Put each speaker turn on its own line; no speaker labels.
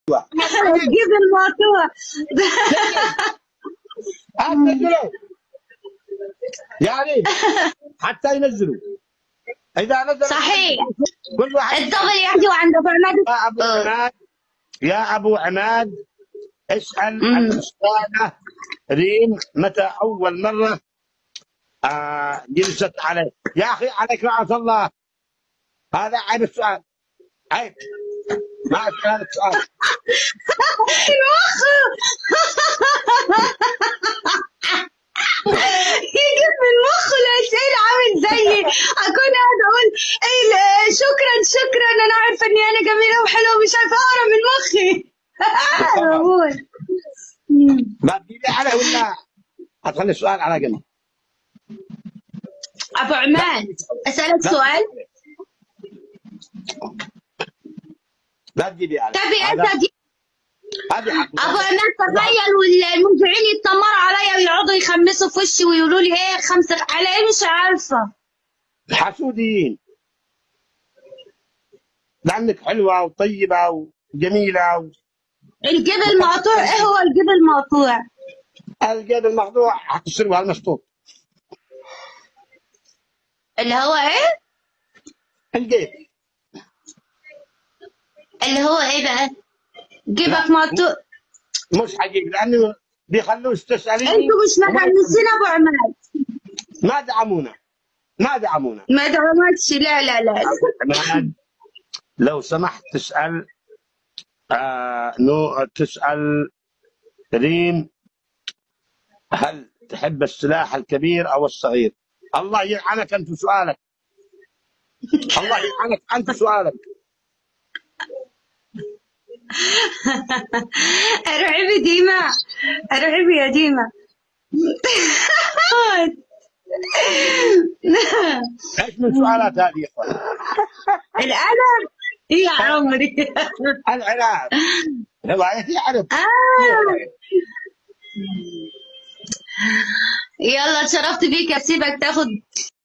جيب الموضوع.
نزلوا يعني حتى ينزلوا. اذا نزل
صحيح.
كل واحد
الطبل يحكي عند ابو عماد.
يا ابو عماد، يا ابو عماد، اسال الاستاذه ريم متى اول مره جلست عليه. يا اخي عليك لعنه الله، هذا عيب السؤال، عيب، ما اسال هذا السؤال.
يجيب من مخه الاسئله عامل زيي، اكون قاعده اقول ايه شكرا شكرا، انا عارفه اني انا جميله وحلوه ومش عارفه اقرا من مخي. بقول
ما تجيبي عليه ولا هتخلي السؤال على جنب؟
ابو عماد اسالك سؤال.
لا تجيبي عليه.
تبي انت
هذه حق
ابو عماد، تخيل والمذيعين يتنمروا عليا ويقعدوا يخمسوا في وشي ويقولوا لي ايه خمسه على ايه مش عارفه.
حسودين، لانك حلوه وطيبه وجميله
الجيب المقطوع، ايه هو الجيب المقطوع؟
الجيب المقطوع هتشتروا المشطوط.
اللي هو ايه؟
الجيب
اللي هو ايه بقى؟ جيبك مقطوع.
مش حقيقي، لانه بيخلوش تساليني.
انتوا مش مدرسين ابو عماد.
ما دعمونا، ما دعمونا.
ما دعمتش، لا لا لا.
عماد لو سمحت تسال تسال ريم هل تحب السلاح الكبير او الصغير؟ الله يلعنك انت سؤالك، الله يلعنك انت سؤالك.
ارعبي ديما، ارعبي يا ديما.
ايش من سؤالات هذه يا اخوان؟
القلم يا عمري.
العناب هوايتي عنب.
يلا اتشرفت بيك، اسيبك تاخد